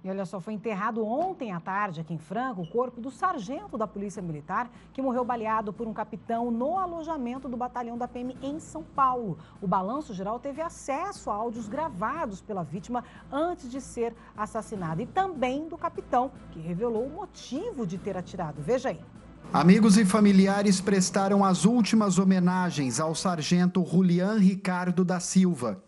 E olha só, foi enterrado ontem à tarde aqui em Franca o corpo do sargento da Polícia Militar que morreu baleado por um capitão no alojamento do batalhão da PM em São Paulo. O Balanço Geral teve acesso a áudios gravados pela vítima antes de ser assassinado e também do capitão, que revelou o motivo de ter atirado. Veja aí. Amigos e familiares prestaram as últimas homenagens ao sargento Julian Ricardo da Silva.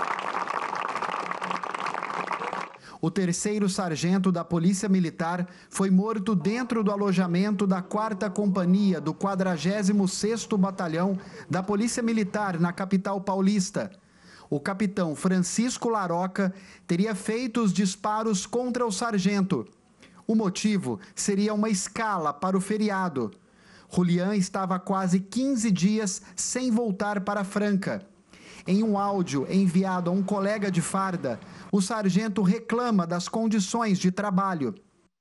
O terceiro sargento da Polícia Militar foi morto dentro do alojamento da 4ª Companhia do 46º Batalhão da Polícia Militar na capital paulista. O capitão Francisco Laroca teria feito os disparos contra o sargento. O motivo seria uma escala para o feriado. Julian estava há quase 15 dias sem voltar para Franca. Em um áudio enviado a um colega de farda, o sargento reclama das condições de trabalho.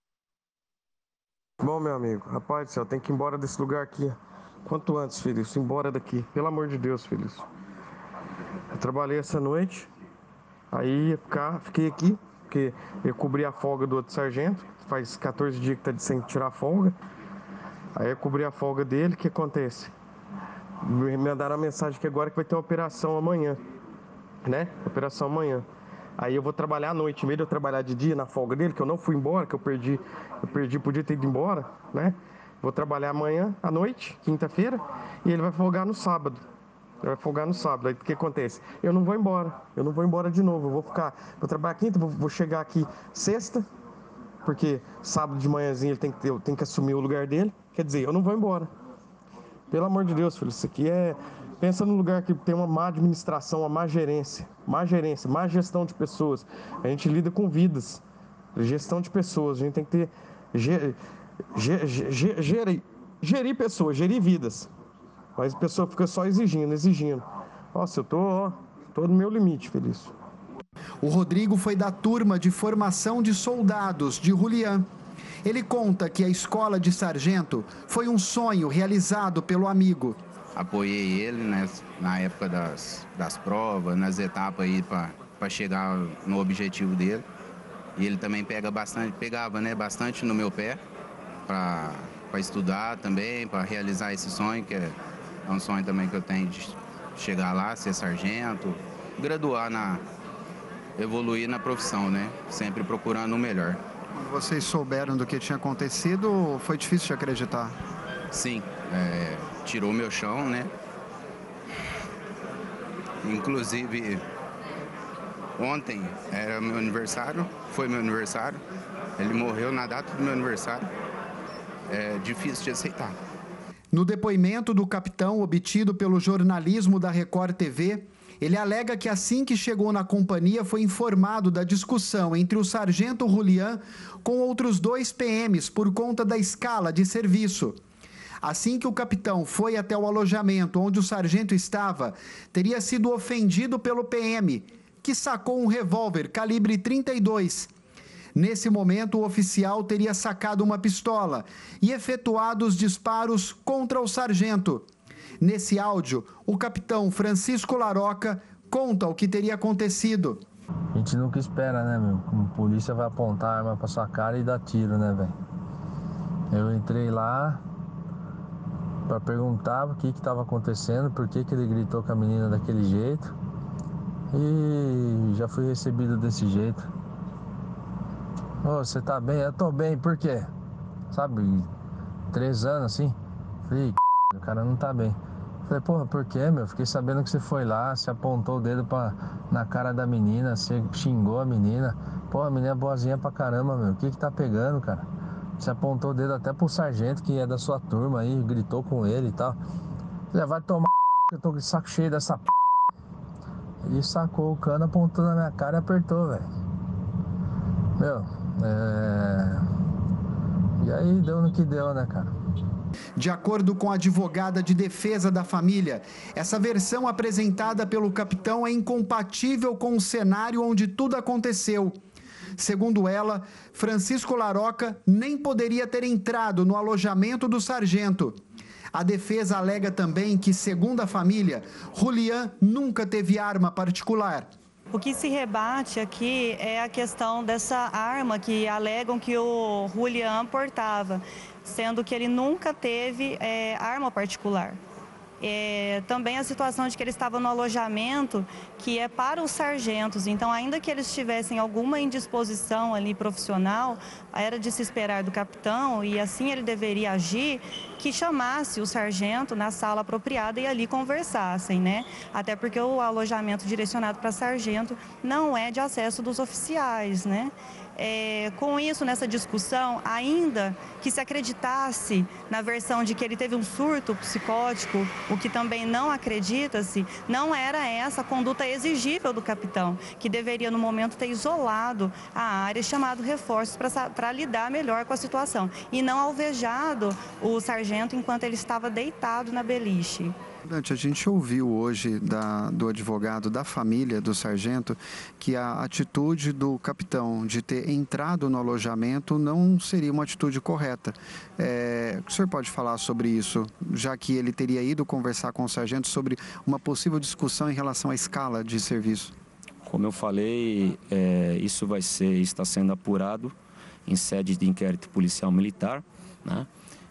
Bom, meu amigo, rapaz do céu, tem que ir embora desse lugar aqui. Quanto antes, filho, embora daqui. Pelo amor de Deus, filho. Eu trabalhei essa noite, aí fiquei aqui, porque eu cobri a folga do outro sargento. Faz 14 dias que tá sem tirar folga. Aí eu cobri a folga dele, o que acontece? Me mandaram a mensagem que agora que vai ter uma operação amanhã, né? Operação amanhã. Aí eu vou trabalhar à noite, em vez de eu trabalhar de dia na folga dele, que eu não fui embora, que eu perdi, podia ter ido embora, né? Vou trabalhar amanhã à noite, quinta-feira, e ele vai folgar no sábado. Ele vai folgar no sábado. Aí o que acontece? Eu não vou embora de novo. Vou trabalhar quinta, vou chegar aqui sexta, porque sábado de manhãzinho ele tem que assumir o lugar dele. Quer dizer, eu não vou embora. Pelo amor de Deus, filho, isso aqui é... Pensa num lugar que tem uma má administração, uma má gerência, má gestão de pessoas. A gente lida com vidas, gestão de pessoas. A gente tem que ter... Gerir pessoas, gerir vidas. Mas a pessoa fica só exigindo. Nossa, eu tô no meu limite, Felício. O Rodrigo foi da turma de formação de soldados de Julian. Ele conta que a escola de sargento foi um sonho realizado pelo amigo. Apoiei ele, né, na época das provas, nas etapas aí para chegar no objetivo dele. E ele também pegava bastante no meu pé para estudar também, para realizar esse sonho, que é um sonho também que eu tenho de chegar lá, ser sargento, graduar evoluir na profissão, né? Sempre procurando o melhor. Quando vocês souberam do que tinha acontecido, foi difícil de acreditar? Sim, tirou meu chão, né? Inclusive, ontem era meu aniversário, foi meu aniversário, ele morreu na data do meu aniversário. É difícil de aceitar. No depoimento do capitão obtido pelo jornalismo da Record TV, ele alega que assim que chegou na companhia foi informado da discussão entre o sargento Julian com outros 2 PMs por conta da escala de serviço. Assim que o capitão foi até o alojamento onde o sargento estava, teria sido ofendido pelo PM, que sacou um revólver calibre 32. Nesse momento, o oficial teria sacado uma pistola e efetuado os disparos contra o sargento. Nesse áudio, o capitão Francisco Laroca conta o que teria acontecido. A gente nunca espera, né, meu? Como a polícia vai apontar a arma pra sua cara e dar tiro, né, velho? Eu entrei lá pra perguntar o que estava acontecendo, por que ele gritou com a menina daquele jeito. E já fui recebido desse jeito. Ô, você tá bem? Eu tô bem, por quê? Sabe, 3 anos assim. Falei, o cara não tá bem. Falei, porra, por quê, meu? Fiquei sabendo que você foi lá, você apontou o dedo na cara da menina, você xingou a menina. Pô, a menina é boazinha pra caramba, meu. O que tá pegando, cara? Você apontou o dedo até pro sargento, que é da sua turma aí, gritou com ele e tal. Falei, vai tomar que eu tô de saco cheio dessa p. Ele sacou o cano, apontou na minha cara e apertou, velho. Meu, e aí deu no que deu, né, cara? De acordo com a advogada de defesa da família, essa versão apresentada pelo capitão é incompatível com o cenário onde tudo aconteceu. Segundo ela, Francisco Laroca nem poderia ter entrado no alojamento do sargento. A defesa alega também que, segundo a família, Julian nunca teve arma particular. O que se rebate aqui é a questão dessa arma que alegam que o Julián portava, sendo que ele nunca teve arma particular. Também a situação de que ele estava no alojamento, que é para os sargentos. Então, ainda que eles tivessem alguma indisposição ali profissional, era de se esperar do capitão, e assim ele deveria agir, que chamasse o sargento na sala apropriada e ali conversassem, né? Até porque o alojamento direcionado para sargento não é de acesso dos oficiais, né? Com isso, nessa discussão, ainda que se acreditasse na versão de que ele teve um surto psicótico, o que também não acredita-se, não era essa a conduta exigível do capitão, que deveria, no momento, ter isolado a área e chamado reforços para lidar melhor com a situação, e não alvejado o sargento enquanto ele estava deitado na beliche. A gente ouviu hoje do advogado da família do sargento que a atitude do capitão de ter entrado no alojamento não seria uma atitude correta. O senhor pode falar sobre isso, já que ele teria ido conversar com o sargento sobre uma possível discussão em relação à escala de serviço? Como eu falei, isso está sendo apurado em sede de inquérito policial militar, né?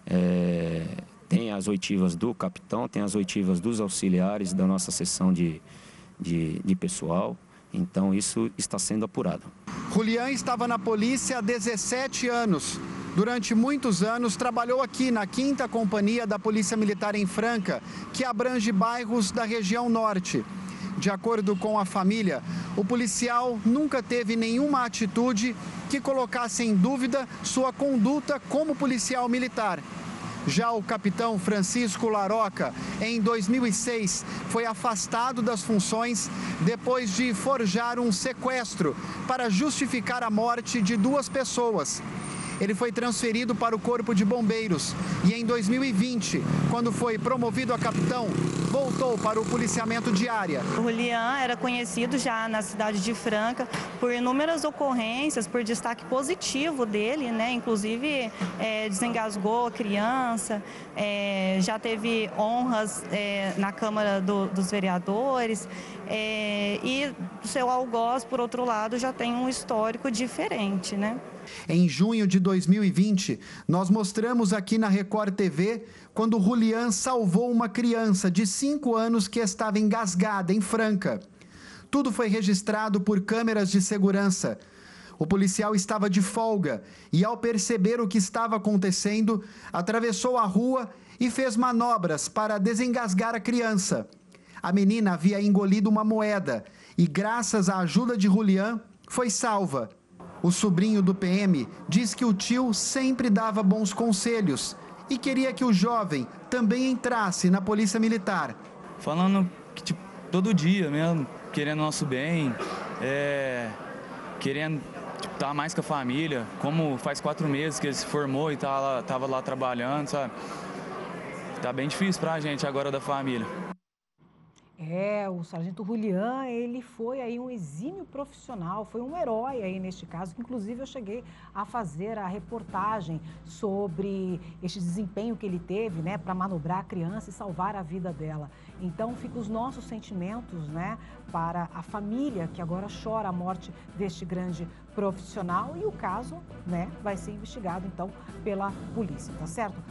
Tem as oitivas do capitão, tem as oitivas dos auxiliares da nossa seção de pessoal. Então, isso está sendo apurado. Julián estava na polícia há 17 anos. Durante muitos anos, trabalhou aqui na 5ª Companhia da Polícia Militar em Franca, que abrange bairros da região norte. De acordo com a família, o policial nunca teve nenhuma atitude que colocasse em dúvida sua conduta como policial militar. Já o capitão Francisco Laroca, em 2006, foi afastado das funções depois de forjar um sequestro para justificar a morte de 2 pessoas. Ele foi transferido para o Corpo de Bombeiros e em 2020, quando foi promovido a capitão, voltou para o policiamento de área. O Julián era conhecido já na cidade de Franca por inúmeras ocorrências, por destaque positivo dele, né? Inclusive desengasgou a criança, já teve honras na Câmara dos Vereadores, e o seu algoz, por outro lado, já tem um histórico diferente, né? Em junho de 2020, nós mostramos aqui na Record TV quando o Julián salvou uma criança de 5 anos que estava engasgada em Franca. Tudo foi registrado por câmeras de segurança. O policial estava de folga e, ao perceber o que estava acontecendo, atravessou a rua e fez manobras para desengasgar a criança. A menina havia engolido uma moeda e, graças à ajuda de Julián, foi salva. O sobrinho do PM diz que o tio sempre dava bons conselhos e queria que o jovem também entrasse na Polícia Militar. Falando que todo dia mesmo, querendo nosso bem, querendo estar mais com a família, como faz 4 meses que ele se formou e tava lá trabalhando, sabe? Tá bem difícil pra gente agora da família. O sargento Julián, ele foi aí um exímio profissional, foi um herói aí neste caso, que inclusive eu cheguei a fazer a reportagem sobre este desempenho que ele teve, né, para manobrar a criança e salvar a vida dela. Então, ficam os nossos sentimentos, né, para a família que agora chora a morte deste grande profissional, e o caso, né, vai ser investigado então pela polícia, tá certo?